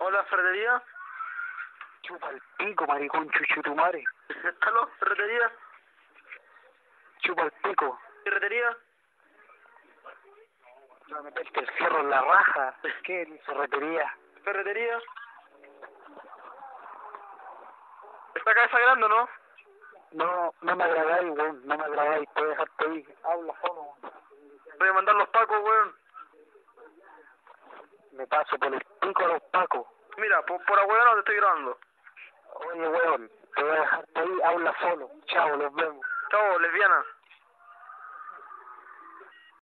Hola, ferretería. Chupa el pico, maricón, chuchutumare. ¿Aló, ferretería? Chupa el pico. ¿Ferretería? Te va a meterte el fierro en la raja. ¿Qué ferretería? ¿Ferretería? ¿Esta cabeza grande, no? No me agradáis, weón. No me agradáis. Puedes dejarte ahí. Habla solo, weón. Voy a mandar los pacos, weón. Me paso por el pico a los pacos. Mira, por ahueón no te estoy grabando. Oye, weón. Te voy a dejarte ahí. Habla solo. Chao, los vemos. Chao, lesbiana.